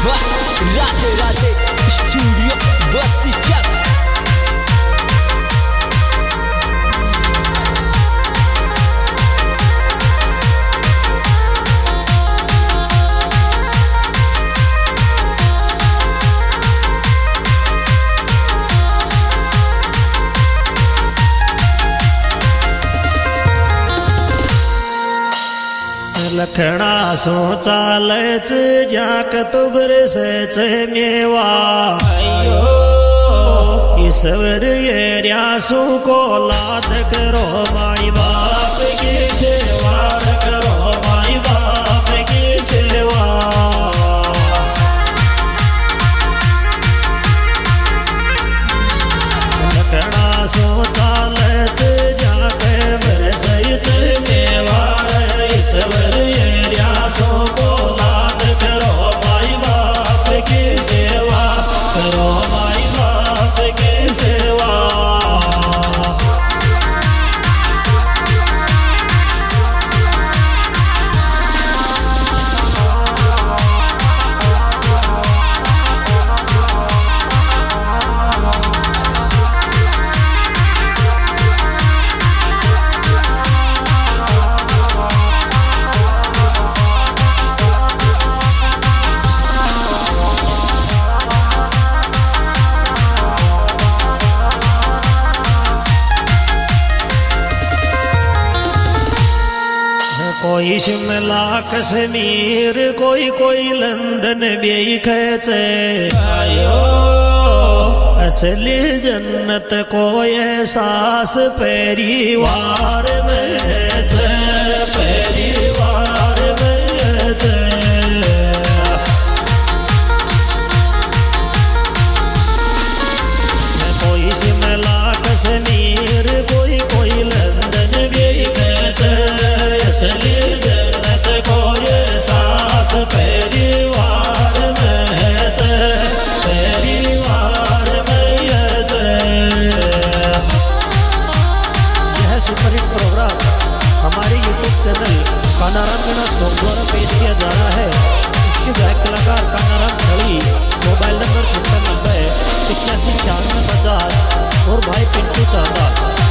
Radhe Radhe studio बस्ती चक। लखना सो चाले जाक तुबर से मेवा ईश्वर ये रियासू को लाद करो माई बाप की सेवा करो माई बाप की सेवा। लखना सो चाले जाक बरसत मेवा ईश्वर ये रियासो को लाद करो माई बाप की सेवा करो माई बाप की सेवा। कोई शिमला कश्मीर कोई लंदन भी खेचे आयो असली जन्नत को एहसास परिवार में है परिवार में है। कोई शिमला कश्मीर कोई लंदन भी खेचे असली जन्नत को एहसास परिवार में है परिवार में है। यह सुपरहिट प्रोग्राम हमारे YouTube channel Kanaram Gana song द्वारा पेश किया जा रहा है। इसके गायक कलाकार कानाराम खड़ी, मोबाइल नंबर 97 81 54 और भाई पिंटू चांदा।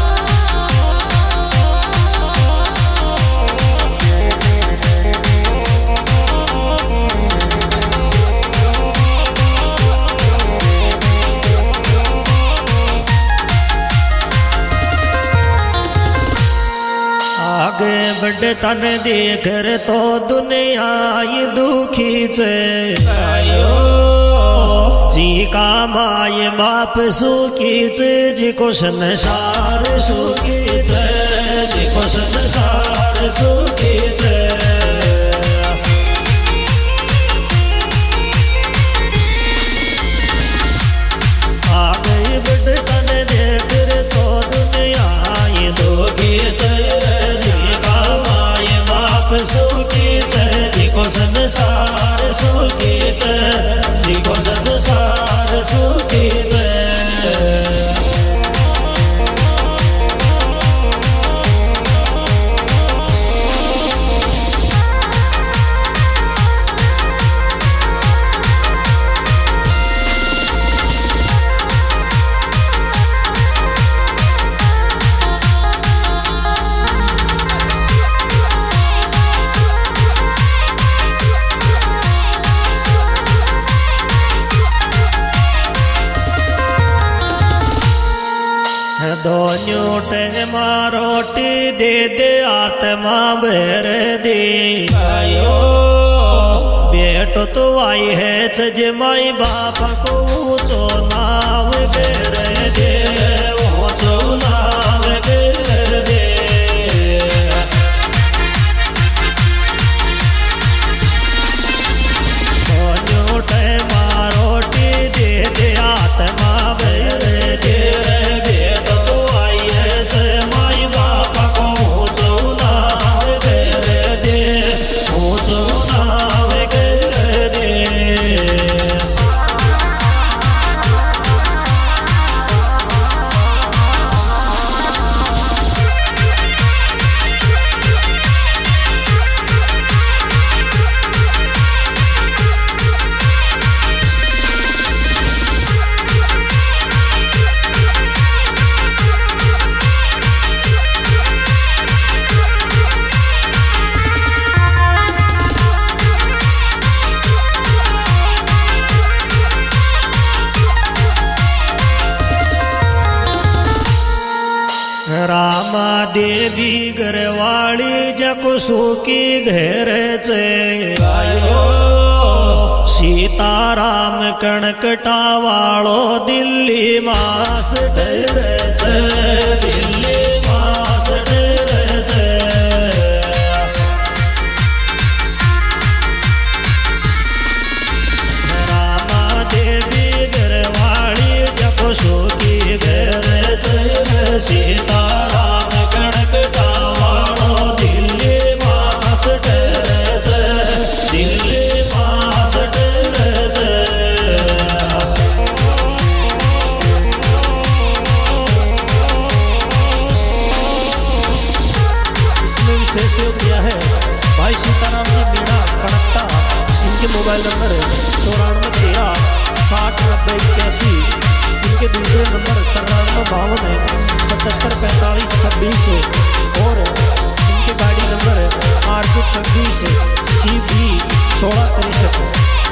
आगे बढ़े तन देख तो दुनिया ये दुखी छे आयो जी का माए बाप सुखी छे जी को संसार सुखी छे जी को संसार सुखी छे। आगे बढ़े तन देख तो दुनिया ये दुखी छे सुखी छे जी को संसार सुखी छे जी को संसार सुखी छे। दोनों टाइम रोटी दे आत्मा भर दे आयो बेटो तो आई है सज माई बाप को ऊंचो नाम कर दे ऊंचो नाम कर दे। दोनों टाइम रोटी दे आत्मा भर दे देवी घरवाली जको सुखी घर चे सीताराम कणकटावाळो दिल्ली मास डर चे दिल्ली मास डर चे रामा देवी घरवाली जको सुखी घर चे सीताराम कणकटावाळो दिल्ली मास डर चे दिल्ली मास डर चे इसमें विशेष योग दिया है भाई सीताराम जी मीणा कणकटा। इनके मोबाइल नंबर 9413609081। इनके दूसरे नंबर 9352774526 और इनके गाड़ी नंबर RJ26 CB 1663।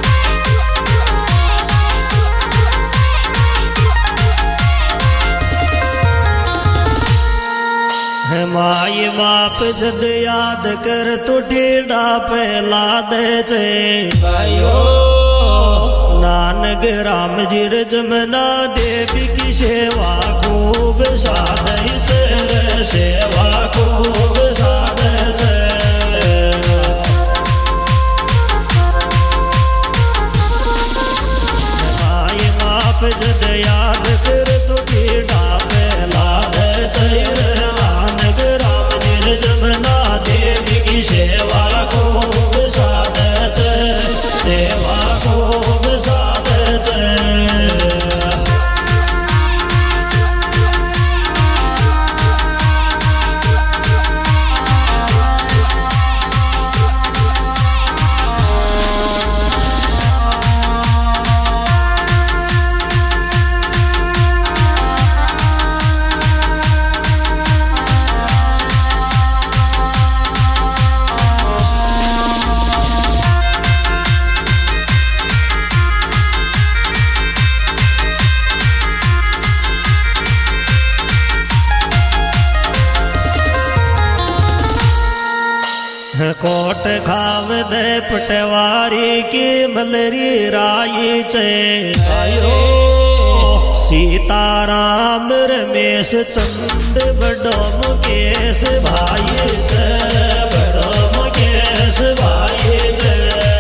माई बाप जद याद कर तो ढेड़ा पहला दे चे नानक राम जीर जमना देवी की सेवा खूब साधे चे सेवा खूब साधे चे माई बाप जद याद कर तो ढेड़ा पहला दे चे जमना देवी की सेवा खूब साधे सेवा खूब साधे कोट खाव दे पटवारी की मलरी राई चे सीताराम रमेश चंद बड़ो मुकेश भाई चे बड़ो मुकेश भाई चे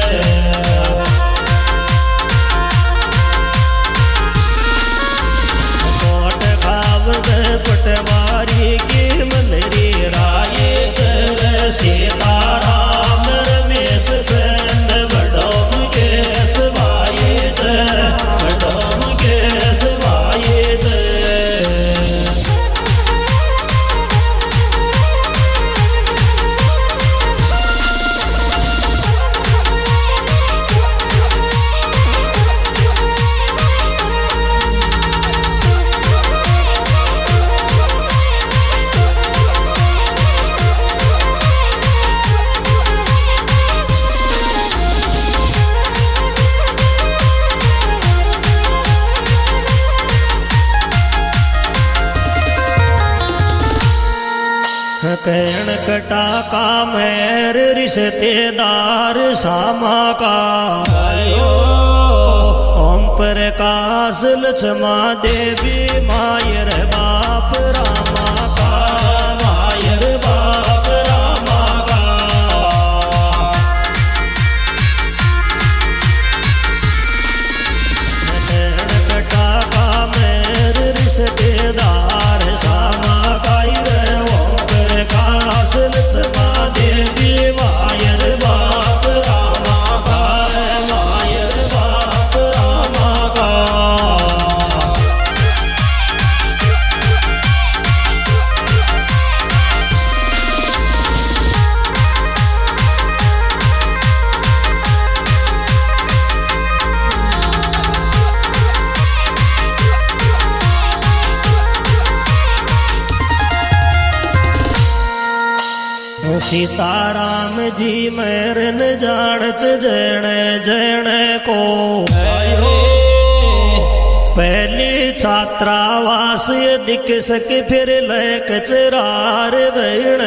कोट खाव दे पटवारी की मलरी राई चे सीताराम रमेश चंद बड़ो मुकेश भाई चे बड़ो मुकेश भाई चे कहण कटा का मेर रिश्तेदार सामा का ओम प्रकाश लक्ष्मा देवी मायर बाप रामा का मायर बाप रामा का कहण कटा का मेर रिश्तेदार सामा का प्रकाश लक्ष्मा देवी मायर बाप रामा का मायर बाप रामा का सीताराम जी मेरन जानच जण जण को पहली छात्रावास दिख सक फिर लय कचरार बहना